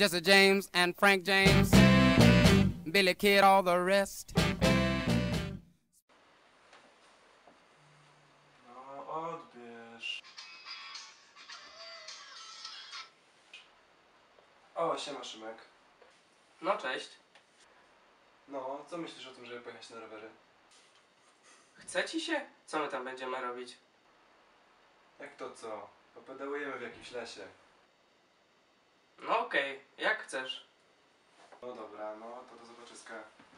Jesse James and Frank James, Billy Kid, all the rest. No, odbierz. O, siema Szymek. No cześć. No, co myślisz o tym, żeby pojechać na rowery? Chce ci się? Co my tam będziemy robić? Jak to co? Popedałujemy w jakimś lesie. No okej, jak chcesz. No dobra, no to do zobaczyska.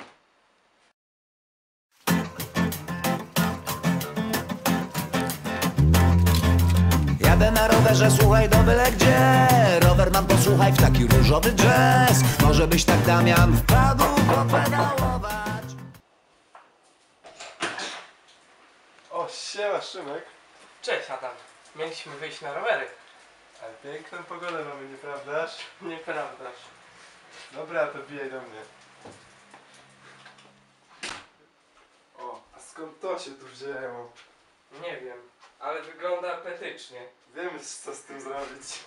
Jadę na rowerze, słuchaj, do byle gdzie. Rower mam, posłuchaj, w taki różowy jazz. Może byś tak, Damian, wpadł popedałować. O, siema Szymek. Cześć Adam. Mieliśmy wyjść na rowery. Ale piękną pogodę mamy, nieprawdaż? Nieprawdaż. Dobra, to bijaj do mnie. O, a skąd to się tu wzięło? Nie wiem, ale wygląda apetycznie. Wiemy, co z tym zrobić.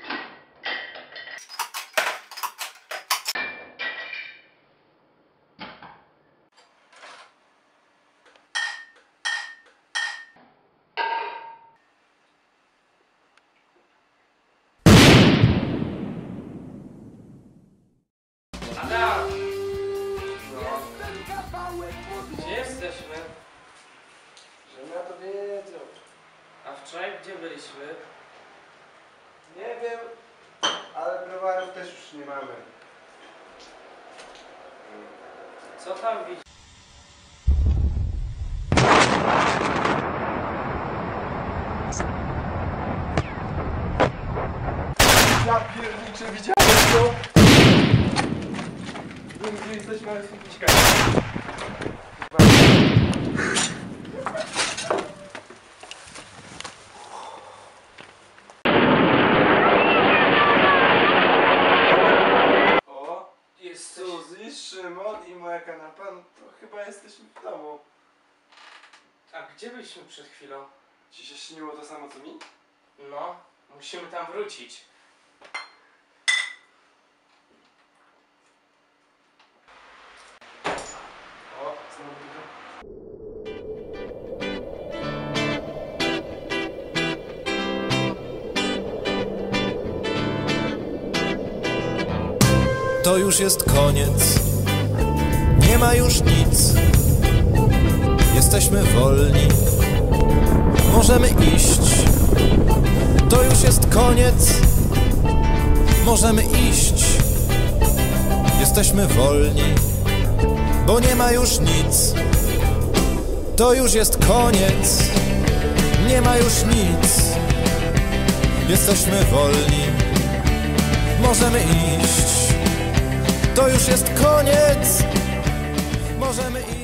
Adam! No. Gdzie jesteśmy? Żebym ja to wiedział. A wczoraj gdzie byliśmy? Nie wiem, ale browarów też już nie mamy. Co tam widzisz? Ja pierniczę, widziałeś to? Wiem, gdzie jesteśmy, ale stąd uciekamy. O, Jesteś... Suzy, Szymon i moja kanapa, no to chyba jesteśmy w domu. A gdzie byliśmy przed chwilą? Ci się śniło to samo co mi? No, musimy tam wrócić. O, znowu tylko. To już jest koniec, nie ma już nic. Jesteśmy wolni, możemy iść. To już jest koniec, możemy iść. Jesteśmy wolni, bo nie ma już nic. To już jest koniec, nie ma już nic. Jesteśmy wolni, możemy iść. To już jest koniec, możemy iść.